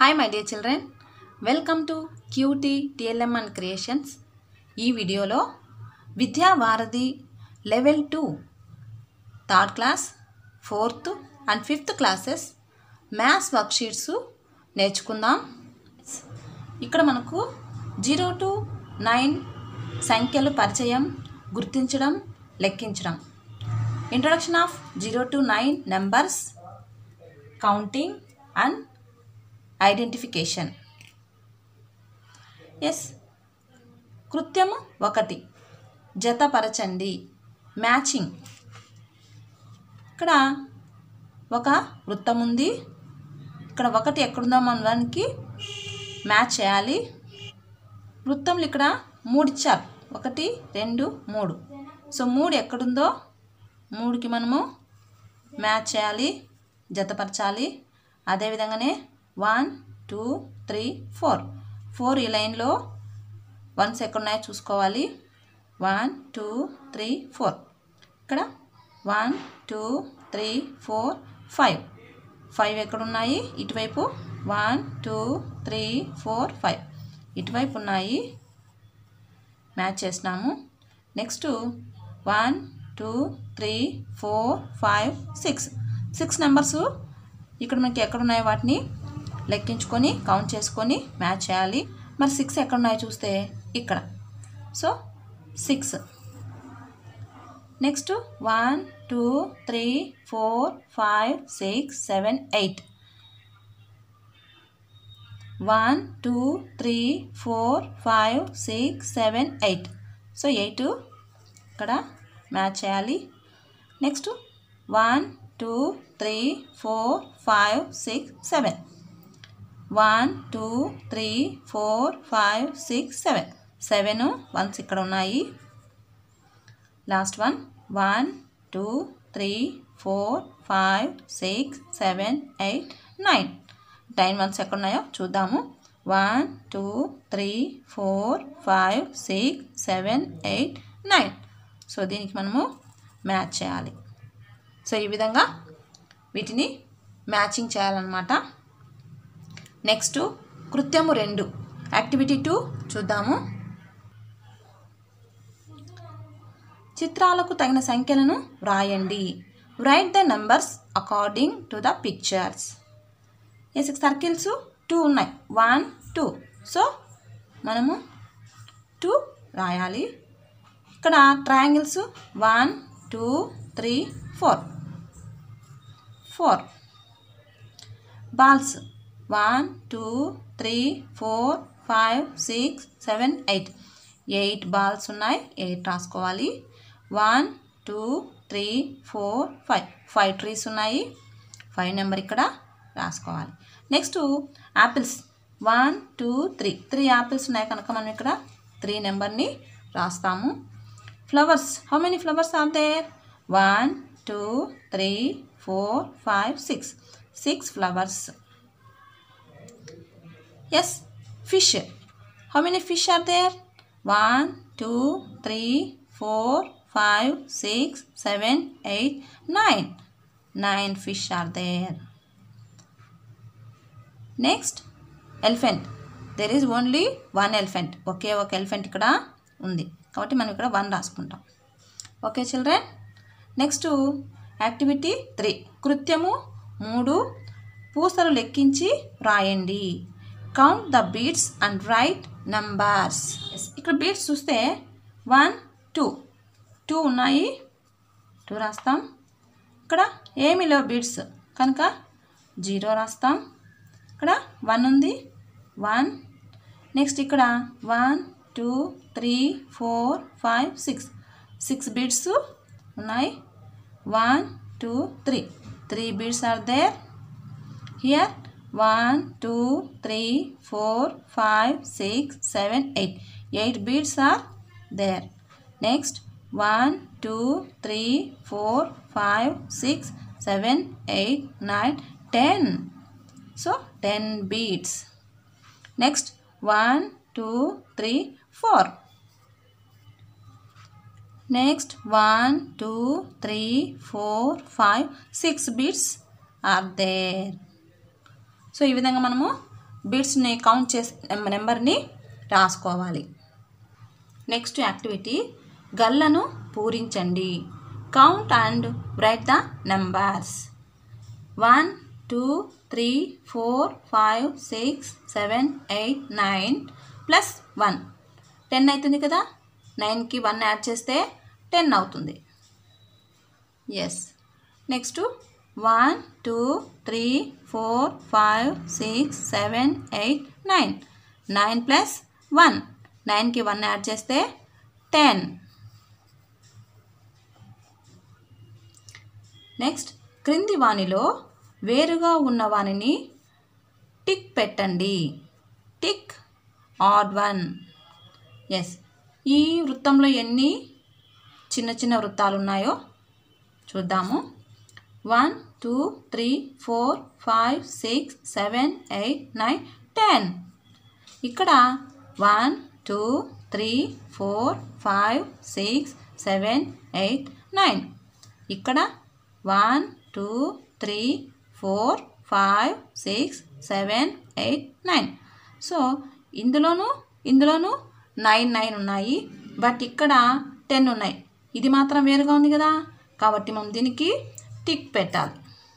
Hi my dear children, welcome to QT TLM and Creations. ఈ వీడియోలో Vidya Varadhi level 2 third class 4th and 5th classes maths worksheets నేర్చుకుందాం. ఇక్కడ మనకు 0 to 9 సంఖ్యలు పరిచయం, గుర్తించడం, లెక్కించడం, introduction of 0 to 9 numbers, counting and identification. కృత్యము 1 జతపరచండి, మ్యాచింగ్. ఇక్కడ ఒక వృత్తం ఉంది, ఇక్కడ 1 ఎక్కడుందో మనం దానికి మ్యాచ్ చేయాలి. వృత్తములు ఇక్కడ 3 ఇచ్చారు, 1 2 3. సో 3 ఎక్కడుందో 3కి మనము మ్యాచ్ చేయాలి, జతపరచాలి. అదేవిధంగానే 1 2 3 4 ఈ లైన్లో 1s ఎక్కడున్నాయో చూసుకోవాలి. 1 2 3 4. ఇక్కడ 1 2 3 4 5 ఎక్కడున్నాయి? ఇటువైపు 1 2 3 4 5 ఇటువైపు ఉన్నాయి, మ్యాచ్ చేసినాము. నెక్స్ట్ 1 2 3 4 5 6 నెంబర్స్ ఇక్కడ మనకి ఎక్కడున్నాయో వాటిని లెక్కించుకొని కౌంట్ చేసుకొని మ్యాచ్ చేయాలి. మరి 6 ఎక్కడున్నాయో చూస్తే ఇక్కడ, సో 6. నెక్స్ట్ 1 2 3 4 5 6 7 8. 1 2 3 4 5 6 7 8. సో 8 ఇక్కడ మ్యాచ్ చేయాలి. నెక్స్ట్ 1 2 3 4 5 6 7. 1 2 3 4 5 6 7 1s ఇక్కడ ఉన్నాయి. లాస్ట్ వన్ 1 2 3 4 5 6 7 8 9 1s ఎక్కడ ఉన్నాయో చూద్దాము. 1 2 3 4 5 6 7 8 9. సో దీనికి మనము మ్యాచ్ చేయాలి. సో ఈ విధంగా వీటిని మ్యాచింగ్ చేయాలన్నమాట. నెక్స్ట్ కృత్యము 2 యాక్టివిటీ 2 చూద్దాము. చిత్రాలకు తగిన సంఖ్యలను వ్రాయండి. Write the numbers according to the pictures. Circles 2 ఉన్నాయి, 1 2. సో మనము 2 రాయాలి. ఇక్కడ ట్రయాంగిల్స్ 1 2 3 4. బాల్స్ 1 2 3 4 5 6 7 8 బాల్స్ ఉన్నాయి, 8 రాసుకోవాలి. 1 2 3 4 5 ట్రీస్ ఉన్నాయి, 5 నెంబర్ ఇక్కడ రాసుకోవాలి. నెక్స్ట్ యాపిల్స్ 1 2 3 యాపిల్స్ ఉన్నాయి కనుక మనం ఇక్కడ 3 నెంబర్ని రాస్తాము. Flowers, how many flowers are there? 1 2 3 4 5 6 flowers. Fish. How many fish are there? 1 2 3 4 5 6 7 8 9 fish are there. Next, elephant. There is only one elephant. ఒకే ఒక ఎలిఫెంట్ ఇక్కడ ఉంది కాబట్టి మనం ఇక్కడ 1 రాసుకుంటాం. Okay children. నెక్స్ట్ యాక్టివిటీ 3 కృత్యము 3 పూసలు లెక్కించి రాయండి. Count the beads and write numbers. ఇక్కడ బీడ్స్ చూస్తే 1 2 ఉన్నాయి, 2 రాస్తాం. ఇక్కడ ఏమీ లేవు బీడ్స్ కనుక 0 రాస్తాం. ఇక్కడ 1 ఉంది, 1. నెక్స్ట్ ఇక్కడ 1 2 3 4 5 6 బీడ్స్ ఉన్నాయి. 1 2 3 beads are there here. 1 2 3 4 5 6 7 8 beads are there. Next 1 2 3 4 5 6 7 8 9 10. So 10 beads. Next 1 2 3 4. Next 1 2 3 4 5 6 beads are there. So ఈ విధంగా మనము బీట్స్ని కౌంట్ చేసి నెంబర్ని రాసుకోవాలి. నెక్స్ట్ యాక్టివిటీ గల్లను పూరించండి. Count and write the numbers. 1 2 3 4 5 6 7 8 9 plus 1 10 అవుతుంది కదా. 9కి 1 యాడ్ చేస్తే 10 అవుతుంది. ఎస్. నెక్స్ట్ 1 2 3 4 5 6 7 8 9 9 ప్లస్ 1 9కి 1 యాడ్ చేస్తే 10. నెక్స్ట్ క్రింది వానిలో వేరుగా ఉన్న వానిని టిక్ పెట్టండి. Tick odd 1. ఎస్. ఈ వృత్తంలో ఎన్ని చిన్న చిన్న వృత్తాలు ఉన్నాయో చూద్దాము. 1 2 3 4 5 6 7 8 9 10. ఇక్కడ 1 2 3 4 5 6 7 8 9. ఇక్కడ 1 2 3 4 5 6 7 8 9. సో ఇందులోనూ 9 ఉన్నాయి, బట్ ఇక్కడ 10 ఉన్నాయి. ఇది మాత్రం వేరుగా ఉంది కదా, కాబట్టి మనం దీనికి టిక్ పెట్టాలి.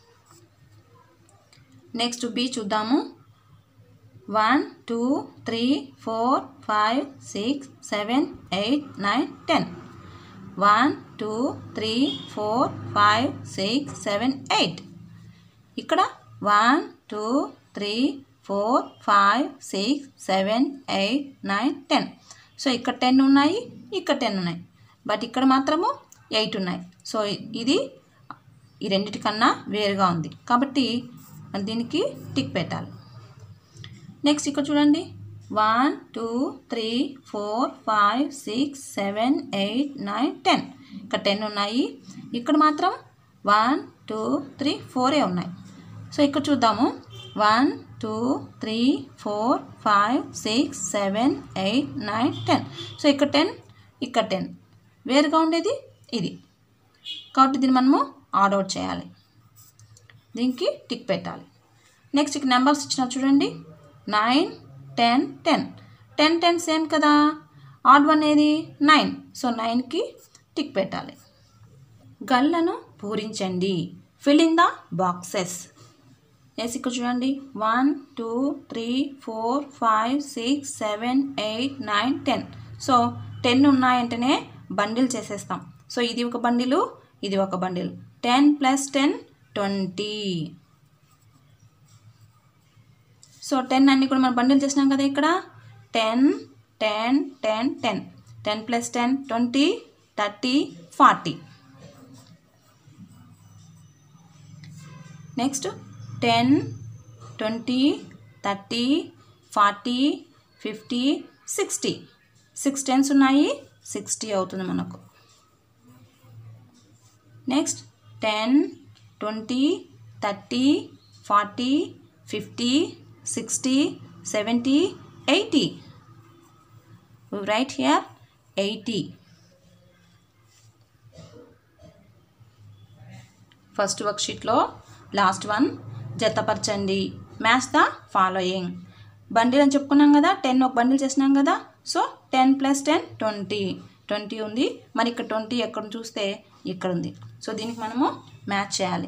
నెక్స్ట్ బి చూద్దాము. 1 2 3 4 5 6 7 8 9 10. 1 2 3 4 5 6 7 8. ఇక్కడ 1 2 3 4 5 6 7 8 9 10. సో ఇక్కడ 10 ఉన్నాయి, ఇక్కడ 10 ఉన్నాయి, బట్ ఇక్కడ మాత్రము 8 ఉన్నాయి. సో ఇది ఈ రెండిటికన్నా వేరుగా ఉంది, కాబట్టి దీనికి టిక్ పెట్టాలి. నెక్స్ట్ ఇక్కడ చూడండి. 1 2 3 4 5 6 7 8 9 10. ఇక్కడ 10 ఉన్నాయి, ఇక్కడ మాత్రం 1 2 3 4 ఉన్నాయి. సో ఇక్కడ చూద్దాము. 1 2 3 4 5 6 7 8 9 10. సో ఇక్కడ 10, ఇక్కడ 10, వేరుగా ఉండేది ఇది, కాబట్టి దీన్ని మనము ఆడ్ అవుట్ చేయాలి. దీనికి టిక్ పెట్టాలి. నెక్స్ట్ ఇక్కడ నెంబర్స్ ఇచ్చిన చూడండి. 9 10 10. 10 10 సేమ్ కదా. ఆడ్ 1 ఏది 9. సో 9కి టిక్ పెట్టాలి. గల్లను పూరించండి. Fill in the boxes. Yes. ఇక్కడ చూడండి. 1 2 3 4 5 6 7 8 9 10. సో 10 ఉన్నాయంటేనే బండిల్ చేసేస్తాం. సో ఇది ఒక బండిలు, ఇది ఒక బండిల్. 10 ప్లస్ 10 20. సో 10 అన్నీ కూడా మనం బండిల్ చేసినాం కదా. ఇక్కడ 10 10 10 10. 10 ప్లస్ 10 20 30 40. నెక్స్ట్ 10 20 30 40 50 60. 6 10s ఉన్నాయి, 60 అవుతుంది మనకు. Next 10 20 30 40 50 60 70 80. We write here 80. First వర్క్షీట్లో లాస్ట్ వన్ జతపరచండి. Match the following. బండిల్ అని చెప్పుకున్నాం కదా, 10 ఒక బండిల్ చేసినాం కదా. So 10 plus 10 20. 20 ఉంది, మరి ఇక్కడ 20 ఎక్కడ చూస్తే ఇక్కడ ఉంది. సో దీనికి మనము మ్యాచ్ చేయాలి.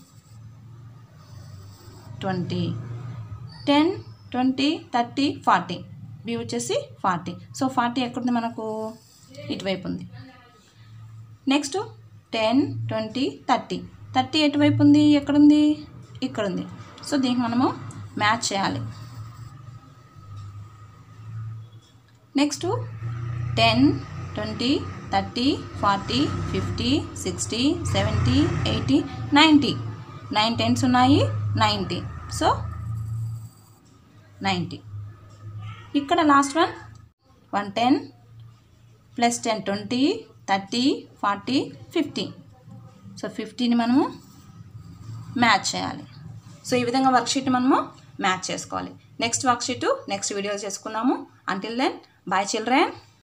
20 10 20 30 40. బి వచ్చేసి 40. సో 40 ఎక్కడుంది మనకు, ఇటువైపు ఉంది. నెక్స్ట్ 10 20 30. 30 ఎటువైపు ఉంది, ఎక్కడుంది, ఇక్కడ ఉంది. సో దీనికి మనము మ్యాచ్ చేయాలి. నెక్స్ట్ 10 20 30 40 50 60 70 80 90. 9 10s ఉన్నాయి, 90. సో 90. ఇక్కడ లాస్ట్ వన్ 110 ప్లస్ 10 20 30 40 50. సో 50ని మనము మ్యాచ్ చేయాలి. సో ఈ విధంగా వర్క్షీట్ మనము మ్యాచ్ చేసుకోవాలి. నెక్స్ట్ వర్క్షీట్ నెక్స్ట్ వీడియోలో చేసుకుందాము. Until then, bye children.